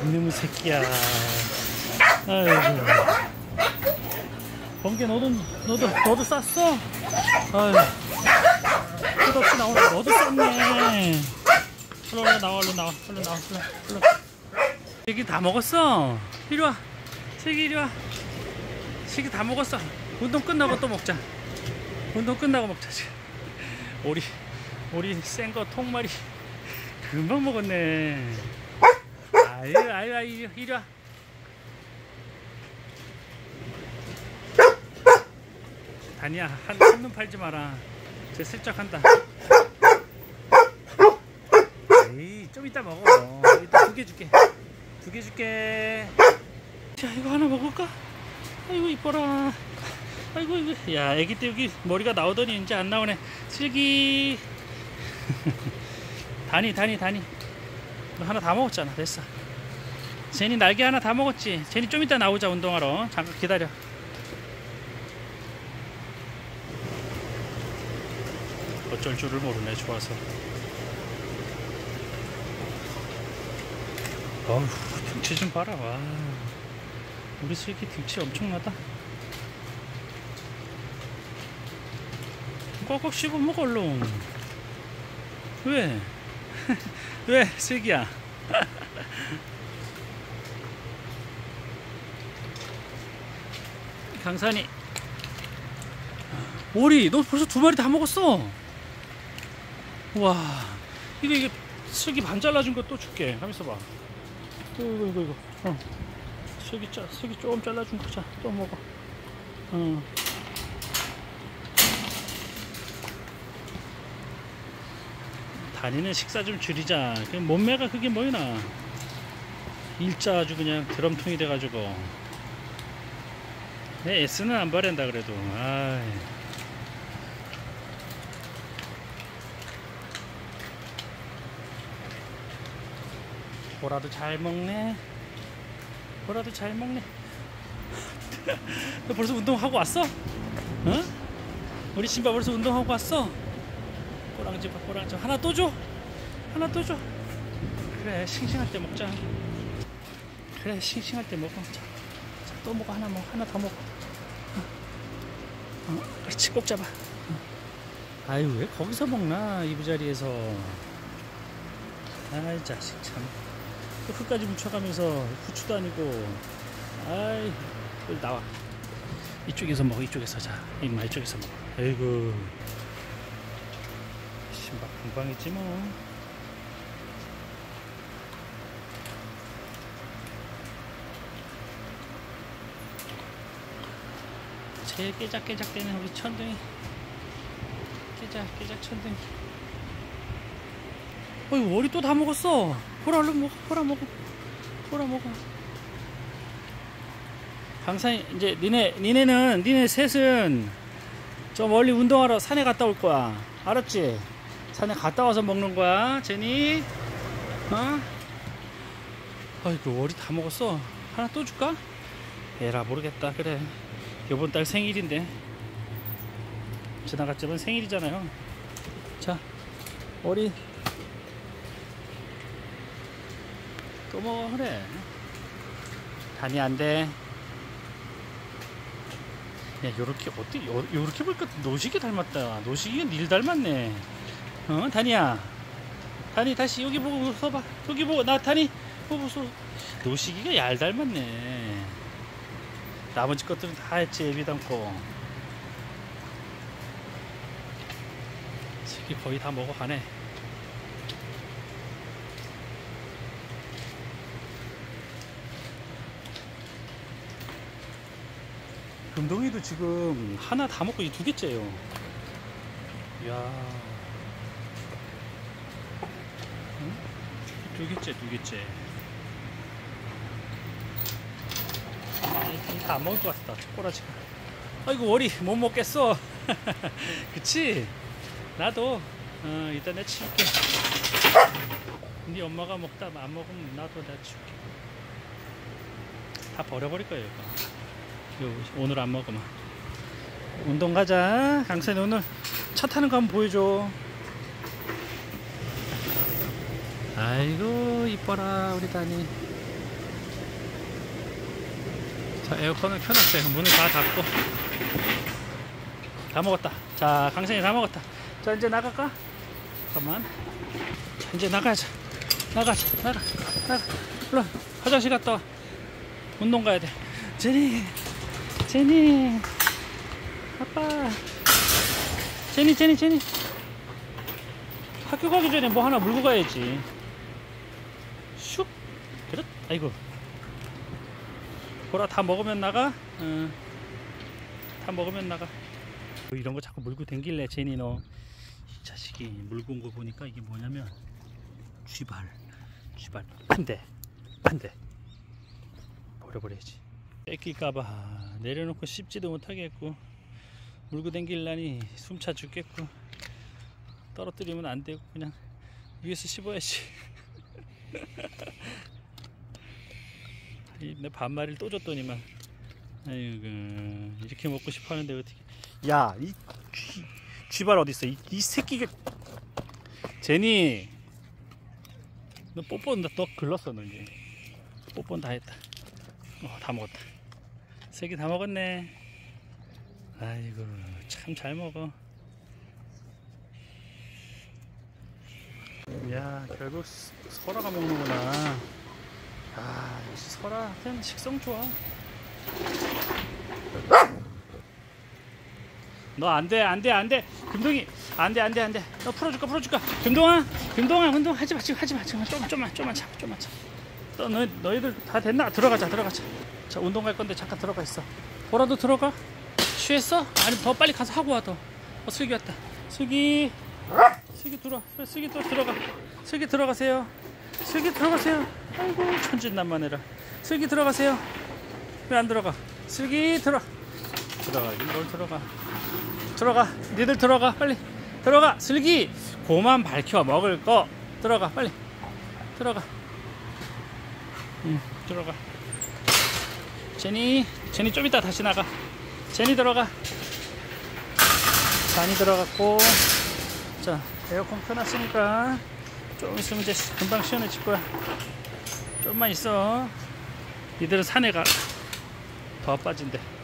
이놈의 새끼야. 아이고. 번개 너도 쌌어? 아유. 끝없이 나오네. 너도 쌌네. 얼른 나와, 얼른 나와, 얼른 나와, 얼른. 새끼 다 먹었어. 이리 와. 새끼 이리 와. 새끼 다 먹었어. 운동 끝나고 또 먹자. 운동 끝나고 먹자. 오리 센 거 통마리 금방 먹었네. 아유, 이리 와. 다니야, 한눈 팔지 마라. 쟤 슬쩍 한다. 에이, 좀 이따 먹어. 이따 2개 줄게. 2개 줄게. 자, 이거 하나 먹을까? 아이고, 이뻐라. 아이고. 야, 애기 때 여기 머리가 나오더니 이제 안 나오네. 슬기. 다니. 너 하나 다 먹었잖아. 됐어. 제니 날개 하나 다 먹었지. 제니 좀 이따 나오자, 운동하러. 잠깐 기다려. 어쩔 줄을 모르네. 좋아서. 어휴, 등치 좀 봐라. 와, 우리 슬기 등치 엄청나다. 꽉꽉 씹어 먹어 얼른. 왜? 왜 슬기야? 강산이. 오리, 너 벌써 2마리 다 먹었어. 와, 이거 슬기 반 잘라준 거 또 줄게. 가만 있어봐. 이거. 슬기 조금 잘라준 거. 자, 또 먹어. 다니는 식사 좀 줄이자. 몸매가 그게 뭐이나. 일자 아주 그냥 드럼통이 돼가지고. 내 S는 안 바란다 그래도. 아이. 보라도 잘 먹네. 너 벌써 운동하고 왔어? 어? 우리 신바 벌써 운동하고 왔어? 꼬랑지 하나 또 줘. 그래, 싱싱할 때 먹자. 그래, 싱싱할 때 먹어. 자, 또 먹어. 하나 더 먹어. 그렇지, 꼭 잡아. 아유, 왜 거기서 먹나, 이부자리에서. 아이, 자식 참. 또 흙까지 묻혀가면서 후추도 아니고. 아이, 여기 나와. 이쪽에서 먹어. 이쪽에서. 자, 임마, 이쪽에서 먹어. 아이고, 신박 금방 있지 뭐. 제일 깨작깨작대는 우리 천둥이. 깨작 천둥이. 어이구, 오리 또 다 먹었어. 보라, 얼른 먹어. 보라 먹어. 강산이, 이제 니네 셋은 저 멀리 운동하러 산에 갔다 올 거야. 알았지? 산에 갔다 와서 먹는 거야. 제니. 아이고, 오리 다 먹었어. 하나 또 줄까? 에라, 모르겠다. 그래, 요번 달 생일인데. 지나갔지만 생일이잖아요. 자, 오리 또 먹어. 그래, 다니 안 돼. 야, 요렇게 보니까 노식이 닮았다. 노식이가 닐 닮았네. 다니야. 다니, 다시 여기 보고 서봐. 여기 보고, 다니 보고 서. 노식이가 얄 닮았네. 나머지 것들은 다 했지, 애비 닮고. 새끼 거의 다 먹어가네. 금동이도 지금 하나 다 먹고 이 2개째요. 이야. 응? 2개째. 다 안 먹을 것 같다, 꼬라지가. 아이고, 오리 못 먹겠어. 그치? 나도 일단 내가 치울게. 네 엄마가 먹다 안 먹으면 나도 내가 치울게. 다 버려버릴 거예요, 이거. 오늘 안 먹으면. 운동 가자. 강산이 오늘 차 타는 거 한번 보여줘. 아이고, 이뻐라 우리 다니. 자, 에어컨을 켜놨어요. 문을 다 닫고. 다 먹었다. 자, 강생이 다 먹었다. 자, 이제 나갈까? 잠깐만. 자, 이제 나가자. 나가. 일로 화장실 갔다 와. 운동 가야 돼. 제니. 아빠. 제니. 학교 가기 전에 뭐 하나 물고 가야지. 슉. 그렇. 아이고. 보라 다 먹으면 나가. 응. 다 먹으면 나가. 이런 거 자꾸 물고 댕길래 제니 너. 이 자식이 물고 온 거 보니까 이게 뭐냐면 쥐발 판대 버려버려야지. 뺏길까봐 내려놓고 씹지도 못하겠고 물고 댕길라니 숨차 죽겠고 떨어뜨리면 안 되고 그냥 위에서 씹어야지. 내 반마리를 또 줬더니만 아이고 이렇게 먹고 싶어 하는데 어떻게. 야, 이 쥐발 어딨어? 이 새끼가. 제니 너 뽀뽀는 너 글렀어. 너 이제 뽀뽀는 다 했다. 다 먹었다. 세 개 다 먹었네. 아이고 참 잘 먹어. 야, 결국 설아가 먹는구나. 아, 역시 설아한테는 식성 좋아. 너 안돼. 금동이 안돼. 너 풀어줄까. 금동아 하지마. 좀만 참. 너희들 다 됐나? 들어가자. 자, 운동 갈 건데 잠깐 들어가 있어. 보라도 들어가. 취했어? 아니 더 빨리 가서 하고 와. 더. 슬기 왔다. 슬기 들어와. 슬기 또 들어가. 슬기 들어가세요. 아이고 천진난만해라. 슬기 들어가세요. 왜 안 들어가? 슬기 들어가긴 뭘 들어가. 니들 들어가. 빨리 들어가. 슬기 고만 밝혀. 먹을 거 들어가. 빨리 들어가. 들어가. 제니 좀 이따 다시 나가. 제니 들어가. 많이 들어갔고. 자, 에어컨 켜놨으니까 좀 있으면 이제 금방 시원해질 거야. 좀만 있어. 니들은 산에 가. 더 빠진대.